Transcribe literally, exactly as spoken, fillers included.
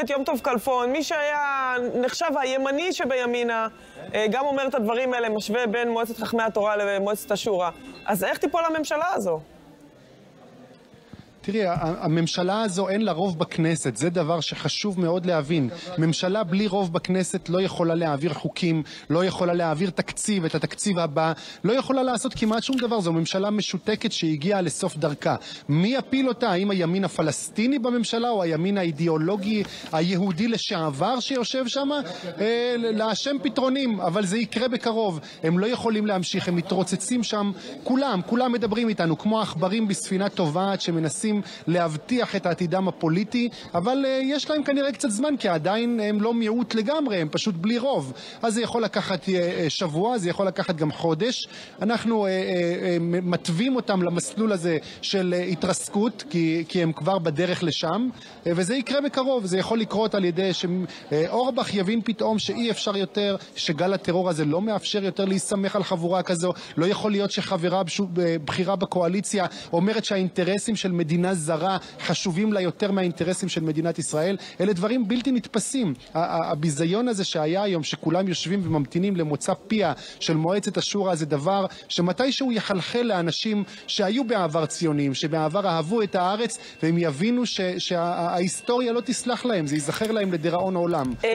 את יום טוב כלפון, מי שהיה נחשב הימני שבימינה, גם אומר את הדברים האלה, משווה בין מועצת חכמי התורה למועצת השורא. אז איך תיפול הממשלה הזו? תראי, הממשלה הזו אין לה רוב בכנסת, זה דבר שחשוב מאוד להבין. ממשלה בלי רוב בכנסת לא יכולה להעביר חוקים, לא יכולה להעביר תקציב, את התקציב הבא, לא יכולה לעשות כמעט שום דבר. זו ממשלה משותקת שהגיעה לסוף דרכה. מי יפיל אותה? האם הימין הפלסטיני בממשלה או הימין האידיאולוגי היהודי לשעבר שיושב שם? אה, להשם פתרונים, אבל זה יקרה בקרוב. הם לא יכולים להמשיך, הם מתרוצצים שם, כולם, כולם מדברים איתנו, כמו עכברים בספינה טובעת שמנסים להבטיח את עתידם הפוליטי, אבל uh, יש להם כנראה קצת זמן, כי עדיין הם לא מיעוט לגמרי, הם פשוט בלי רוב. אז זה יכול לקחת uh, שבוע, זה יכול לקחת גם חודש. אנחנו uh, uh, uh, מטווים אותם למסלול הזה של uh, התרסקות, כי, כי הם כבר בדרך לשם, uh, וזה יקרה בקרוב. זה יכול לקרות על ידי שאורבך יבין פתאום שאי אפשר יותר, שגל הטרור הזה לא מאפשר יותר להסתמך על חבורה כזו. לא יכול להיות שחברה בחירה בקואליציה אומרת שהאינטרסים של מדינה זרה חשובים לה יותר מהאינטרסים של מדינת ישראל. אלה דברים בלתי נתפסים. הביזיון הזה שהיה היום, שכולם יושבים וממתינים למוצא פיה של מועצת השורא, זה דבר שמתישהו יחלחל לאנשים שהיו בעבר ציונים, שבעבר אהבו את הארץ, והם יבינו שההיסטוריה לא תסלח להם, זה ייזכר להם לדיראון עולם.